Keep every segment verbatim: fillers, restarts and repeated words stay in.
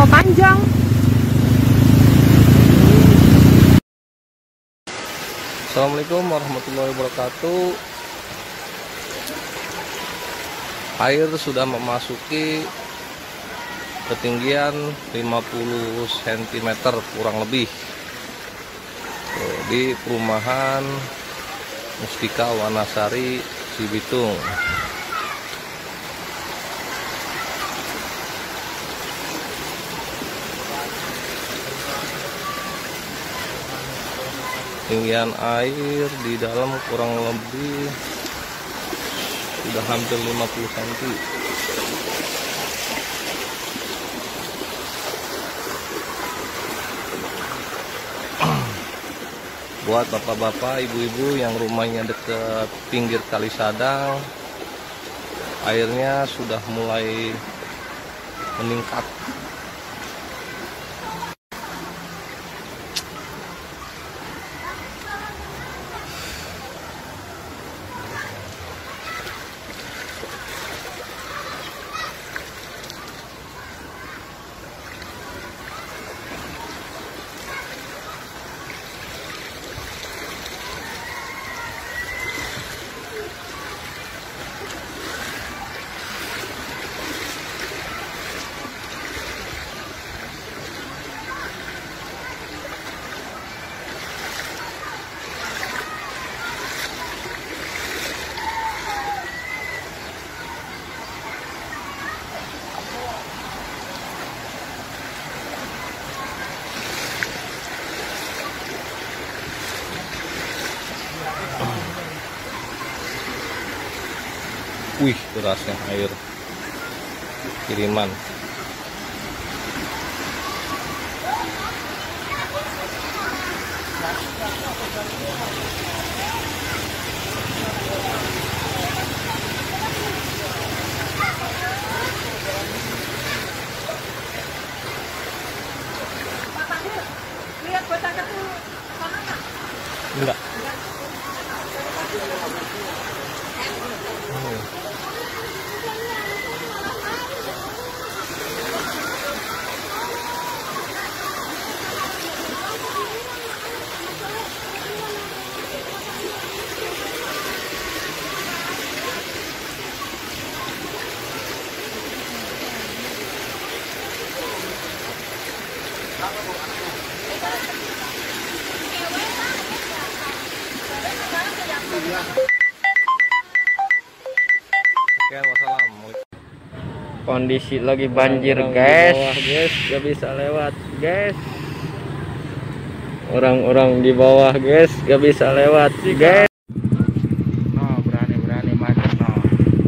tambah panjang. Assalamualaikum warahmatullahi wabarakatuh. Air sudah memasuki ketinggian lima puluh sentimeter kurang lebih di perumahan Mustika Wanasari Cibitung. Ketinggian air di dalam kurang lebih sudah hampir lima puluh sentimeter. Buat bapak-bapak, ibu-ibu yang rumahnya dekat pinggir Kali Sadang, airnya sudah mulai meningkat. Wih, derasnya air kiriman. Lihat bocahnya tuh sana nggak? Enggak. Oke, wassalamualaikum. Kondisi lagi banjir, Orang-orang guys. di bawah, guys, gak bisa lewat, guys. Orang-orang di bawah, guys, gak bisa lewat, guys. Nah, berani-berani macet, nah.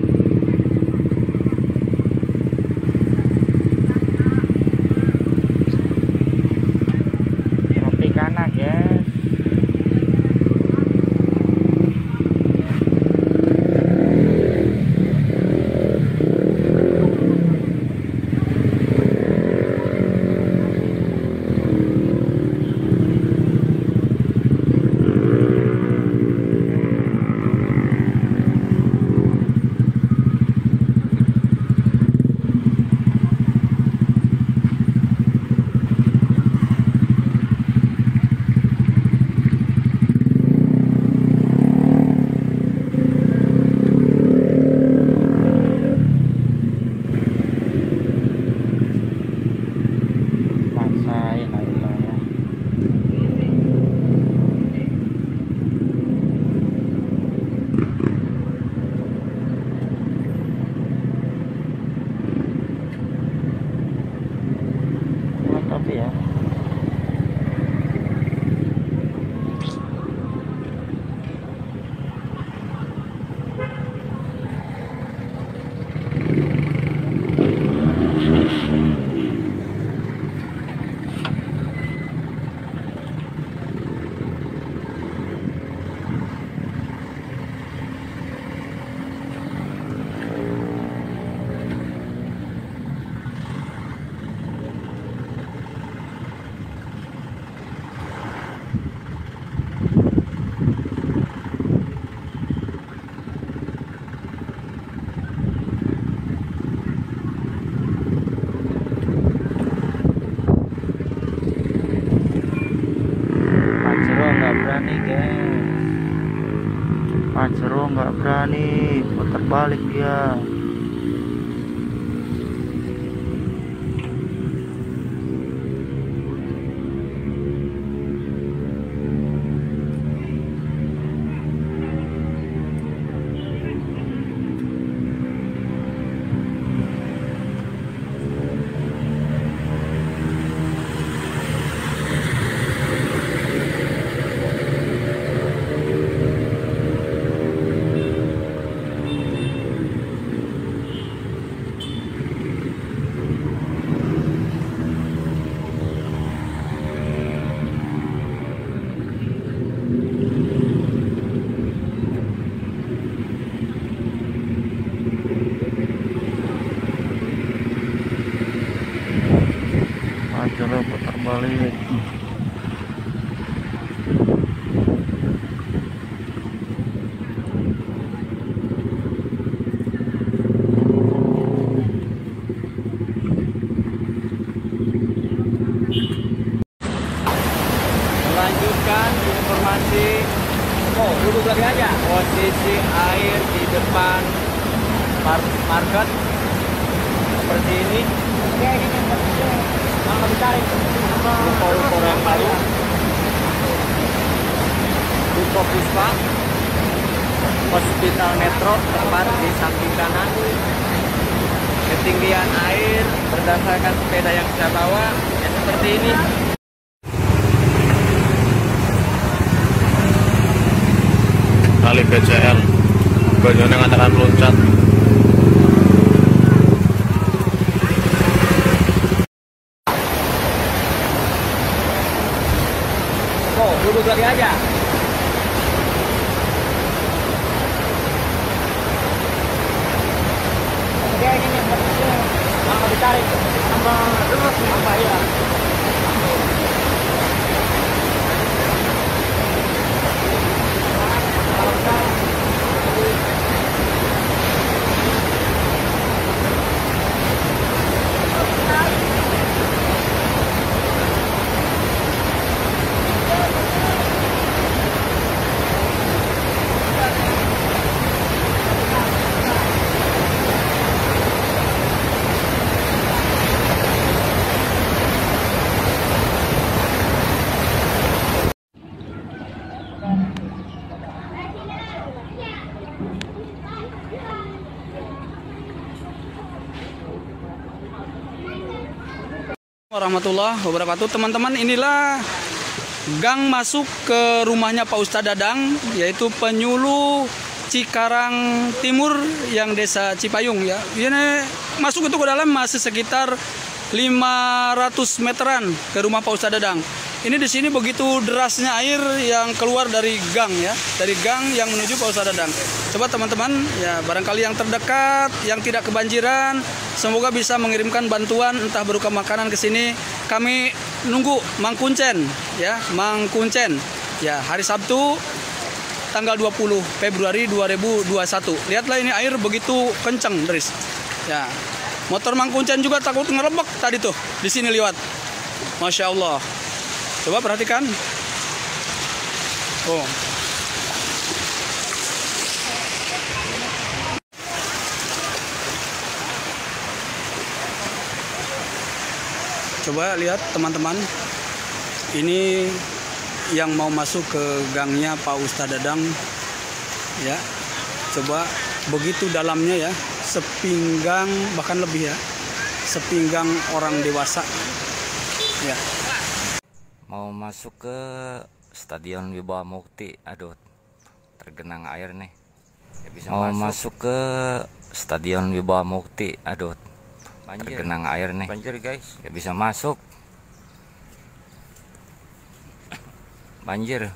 Tropicana, guys. berani putar balik dia. Coba putar balik. Melanjutkan informasi. Oh, duduk lagi aja. Posisi air di depan market seperti ini. Oke, ini mau dicari ruko-ruko yang baru. Ruko Puspa, Hospital Metro tepat di samping kanan. Ketinggian air berdasarkan sepeda yang saya bawa ya seperti ini. Kali P C L banyaknya ngatakan loncat. Oh, duduk lagi aja. Oke, ini mau dicari sama dulu apa ya? Warahmatullahi wabarakatuh. Teman-teman, inilah gang masuk ke rumahnya Pak Ustadz Dadang, yaitu Penyuluh Cikarang Timur yang desa Cipayung ya. Ini masuk itu ke dalam masih sekitar lima ratus meteran ke rumah Pak Ustadz Dadang. Ini di sini begitu derasnya air yang keluar dari gang ya, dari gang yang menuju Pak Ustadz Dadang. Coba teman-teman ya, barangkali yang terdekat, yang tidak kebanjiran, semoga bisa mengirimkan bantuan entah berupa makanan ke sini. Kami nunggu Mang Kuncen ya, Mang Kuncen. Ya, hari Sabtu tanggal dua puluh Februari dua ribu dua puluh satu. Lihatlah ini air begitu kencang, deris. Ya. Motor Mang Kuncen juga takut ngerebek tadi tuh di sini lewat. Masya Allah. Coba perhatikan. Oh. Coba lihat teman-teman. Ini yang mau masuk ke gangnya Pak Ustadz Dadang. Ya. Coba begitu dalamnya ya. Sepinggang bahkan lebih ya. Sepinggang orang dewasa. Ya. Mau masuk ke Stadion Wibawa Mukti. Aduh, tergenang air nih. Ya bisa mau masuk. masuk ke Stadion Wibawa Mukti. Aduh, banjir. Tergenang air nih. Banjir guys. Ya bisa masuk. Banjir.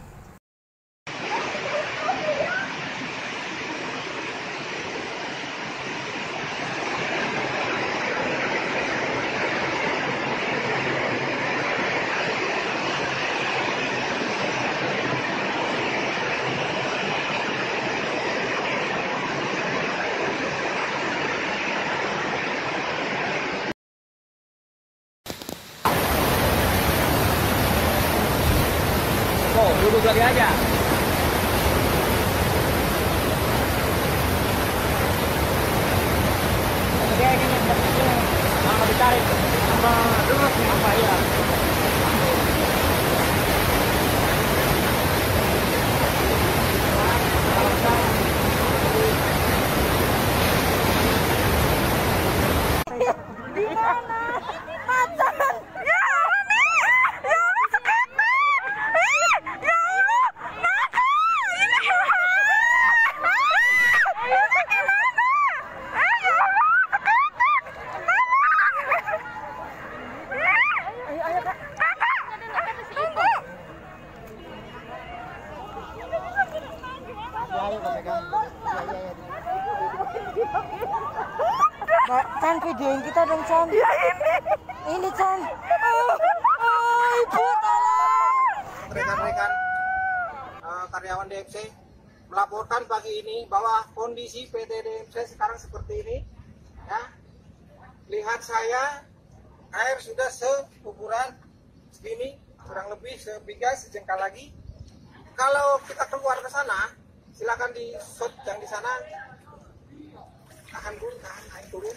Oh, duduk lagi aja. videoin kita dong, Chan. Ya ini. Ini, Chan. Oh, oh Ibu, tolong. Rekan-rekan uh, karyawan D M C melaporkan pagi ini bahwa kondisi P T D M C sekarang seperti ini. Ya, lihat saya, air sudah seukuran segini, kurang lebih sebigas sejengkal lagi. Kalau kita keluar ke sana, silakan di shot yang di sana. Tahan dulu, tahan, naik turun.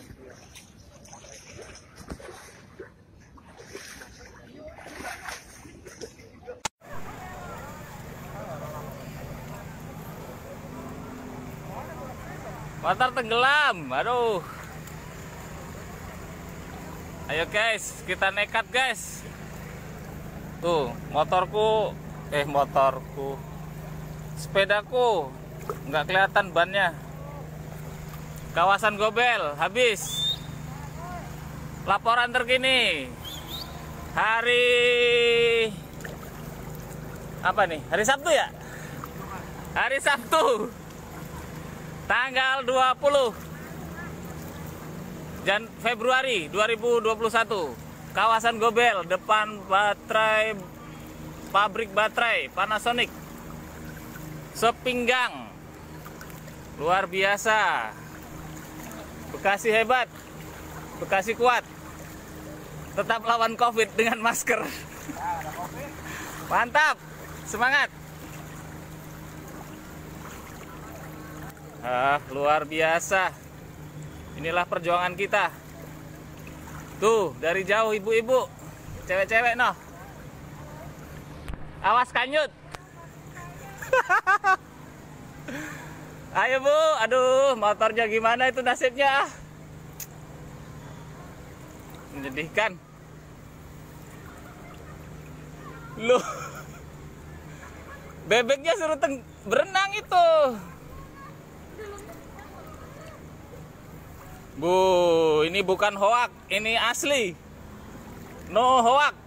Motor tenggelam, aduh. Ayo guys, kita nekat guys. Tuh, motorku, eh motorku, sepedaku, nggak kelihatan bannya. Kawasan Gobel, habis. Laporan terkini. Hari apa nih? Hari Sabtu ya? Hari Sabtu. Tanggal dua puluh Jan Februari dua ribu dua puluh satu. Kawasan Gobel, depan baterai pabrik baterai Panasonic. Sepinggang. Luar biasa. Bekasi hebat. Bekasi kuat. Tetap lawan Covid dengan masker. Mantap. Semangat. Ah, luar biasa. Inilah perjuangan kita. Tuh, dari jauh ibu-ibu, cewek-cewek noh. Awas kanyut. Ayo Bu, aduh, motornya gimana itu nasibnya? Menyedihkan. Loh. Bebeknya suruh teng berenang itu. Bu, ini bukan hoak, ini asli. No hoak.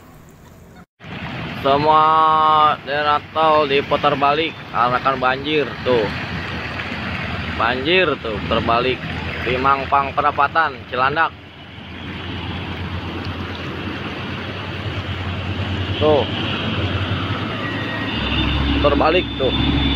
Semua daerah tol diputar balik, arahkan banjir tuh. Banjir tuh terbalik di Mampang Perapatan, Cilandak. Tuh. Terbalik tuh.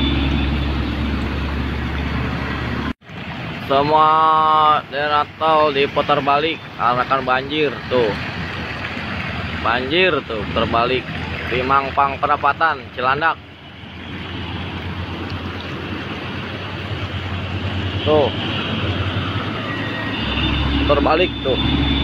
Semua daerah tol diputar balik, arahkan banjir tuh. Banjir tuh terbalik di Mampang Perapatan, Cilandak. Tuh. Terbalik tuh.